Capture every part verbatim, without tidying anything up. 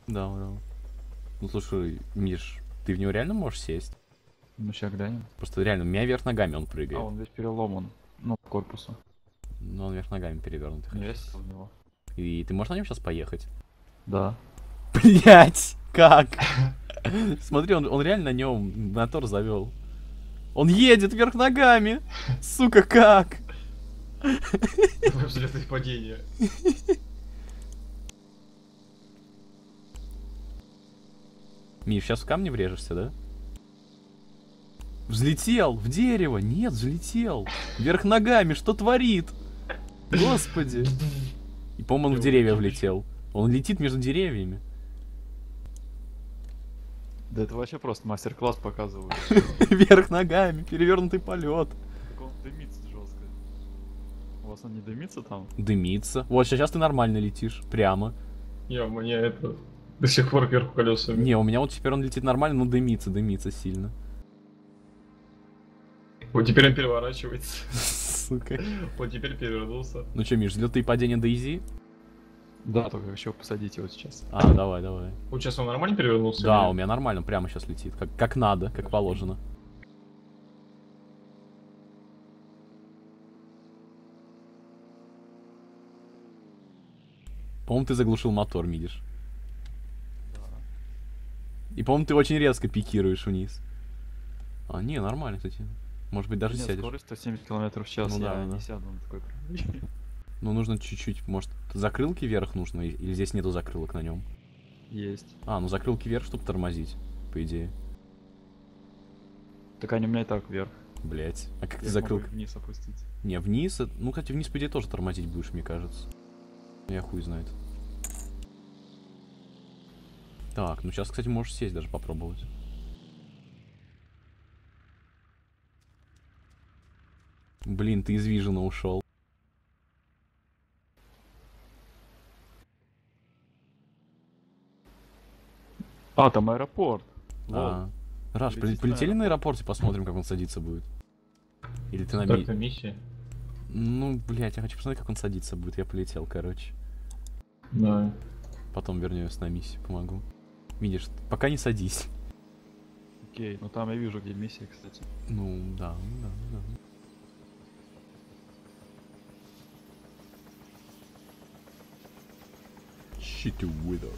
Да, да. Ну слушай, Миш, ты в него реально можешь сесть? Ну сейчас глянем. Просто реально, у меня вверх ногами он А прыгает. он весь переломан. Ну, по корпусу. Но он вверх ногами перевернутый. Ну, я сел в него. И ты можешь на нем сейчас поехать? Да. Блять, как? Смотри, он, он реально на нем мотор завел. Он едет вверх ногами! Сука, как? Взлеты и падения. Миш, сейчас в камни врежешься, да? Взлетел в дерево! Нет, взлетел! Вверх ногами, что творит? Господи! И, по-моему, он в деревья влетел. Он летит между деревьями. Да это вообще просто мастер-класс показывают. Вверх ногами, перевернутый полет. Так он дымится жестко. У вас он не дымится там? Дымится. Вот, сейчас ты нормально летишь. Прямо. Не, мне это до сих пор кверху колесами. Не, у меня вот теперь он летит нормально, но дымится, дымится сильно. Вот теперь он переворачивается. Сука. Вот теперь перевернулся. Ну что, Миш, взлеты и падения Дейзи? Да, только еще посадите его сейчас. А, давай, давай. Вот сейчас он нормально перевернулся? Да, или- у меня нормально, прямо сейчас летит. Как, как надо, как положено. По-моему, ты заглушил мотор, видишь. И, по-моему, ты очень резко пикируешь вниз. А, не, нормально, кстати. Может быть, даже Нет, сядешь. скорость сто семьдесят километров в час, Ну я да, не да. сяду на такой прямой. Ну, нужно чуть-чуть, может, закрылки вверх нужно, и- или здесь нету закрылок на нем. Есть. А, ну закрылки вверх, чтобы тормозить, по идее. Так они у меня и так вверх. Блять. А как ты Я закрыл? могу их вниз опустить. Не, вниз. это- Ну, кстати, вниз, по идее, тоже тормозить будешь, мне кажется. Ну, я хуй знает. Так, ну сейчас, кстати, можешь сесть даже попробовать. Блин, ты из Вижена ушел. А, там аэропорт. А. Раш, при- Полетите полетели на на аэропорте, посмотрим, как он садиться будет. Или ты на ми... Так-то миссия. Ну, блять, я хочу посмотреть, как он садиться будет. Я полетел, короче. Да. Потом вернусь на миссию, помогу. Видишь, пока не садись. Окей, ну там я вижу, где миссия, кстати. Ну, да, да, да. Shitty Wizard.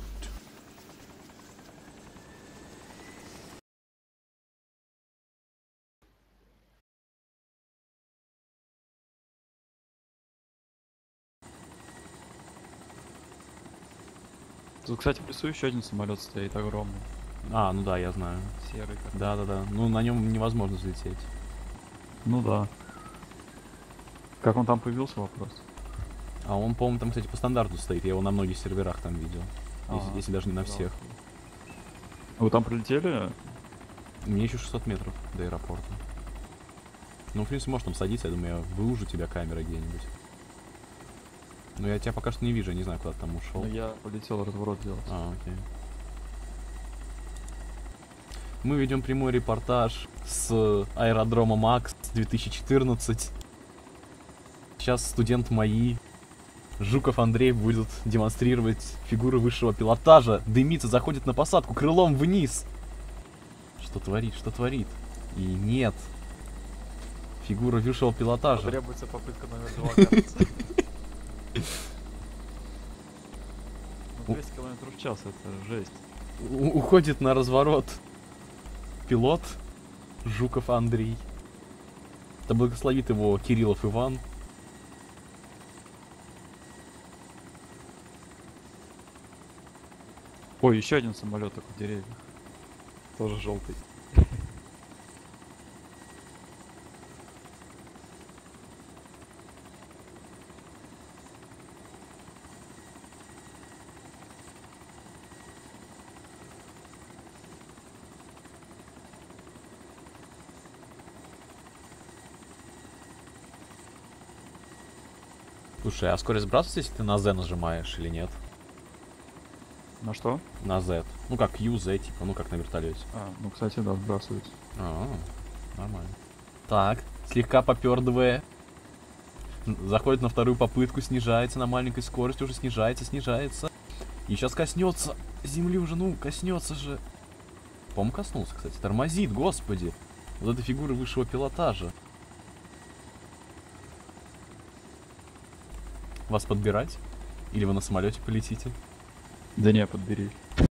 Тут, кстати, в лесу еще один самолет стоит огромный. А, ну да, я знаю. Серый такой. Да, да, да. Ну, на нем невозможно взлететь. Ну да. Как он там появился, вопрос? А он, по-моему, там, кстати, по стандарту стоит. Я его на многих серверах там видел. Если, Ага, если даже не на да. всех. Вы там прилетели? Мне еще шестьсот метров до аэропорта. Ну, в принципе, можешь там садиться. Я думаю, я выужу тебя камерой где-нибудь. Но я тебя пока что не вижу, я не знаю, куда ты там ушел. Ну я полетел разворот делать. А, окей. Мы ведем прямой репортаж с аэродрома Макс две тысячи четырнадцать. Сейчас студент МАИ Жуков Андрей будет демонстрировать фигуры высшего пилотажа. Дымится, заходит на посадку крылом вниз. Что творит, что творит? И нет. Фигура высшего пилотажа. Требуется попытка номер два, кажется. Ну, двести километров в час, это жесть. У- уходит на разворот пилот Жуков Андрей. Да благословит его Кириллов Иван. Ой, еще один самолет такой в деревьях. Тоже желтый. Слушай, а скорость сбрасывается, если ты на Z нажимаешь или нет? На что? На Z. Ну как Q, Z, типа, ну как на вертолете. А, ну, кстати, да, сбрасывается. А, нормально. Так, слегка попердывая. Заходит на вторую попытку, снижается на маленькой скорости, уже снижается, снижается. И сейчас коснется. земли уже, ну, коснется же. По-моему, коснулся, кстати. Тормозит, господи. Вот эта фигура высшего пилотажа. Вас подбирать? Или вы на самолете полетите? Да не, подбери.